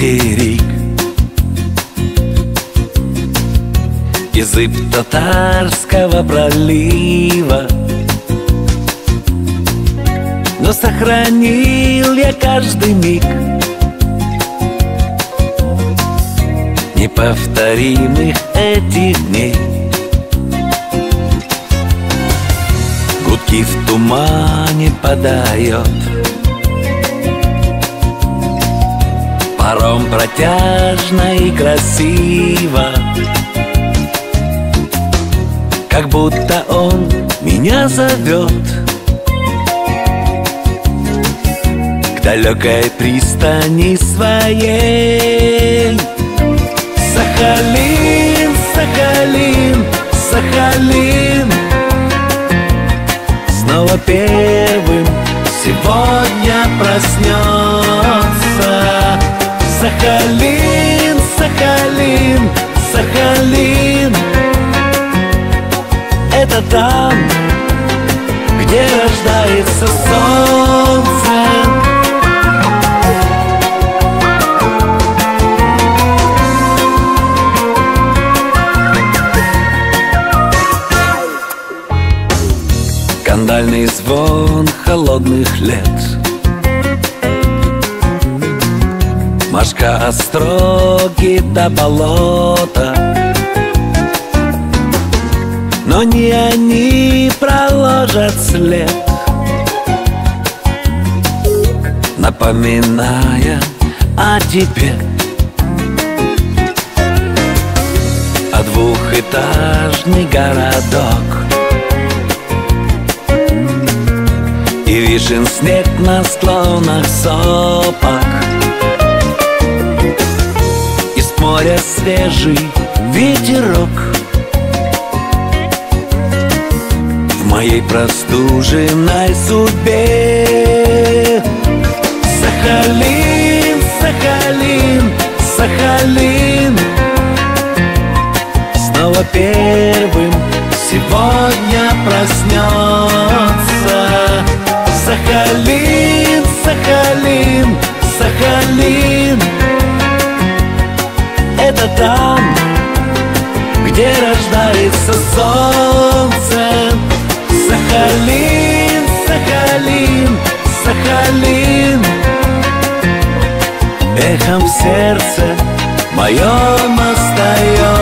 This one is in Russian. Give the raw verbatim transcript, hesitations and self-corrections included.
материк. Изыб Татарского пролива, но сохранил я каждый миг неповторимых этих дней. Гудки в тумане подает паром протяжно и красиво, как будто он меня зовет к далекой пристани своей. Сахалин, Сахалин, Сахалин, снова первым сегодня проснется. Сахалин, Сахалин, Сахалин, это там, где рождается солнце. Кандальный звон холодных лет, мошка остроги до болота, но не они проложат след, напоминая о тебе. А двухэтажный городок и вишен снег на склонах сопок, из моря свежий ветерок в моей простуженной судьбе. Сахалин, Сахалин, Сахалин, снова первым сегодня проснется. Сахалин, Сахалин, Сахалин, это там, где рождается солнце. Сахалин, Сахалин, Сахалин, эхом в сердце моем остается.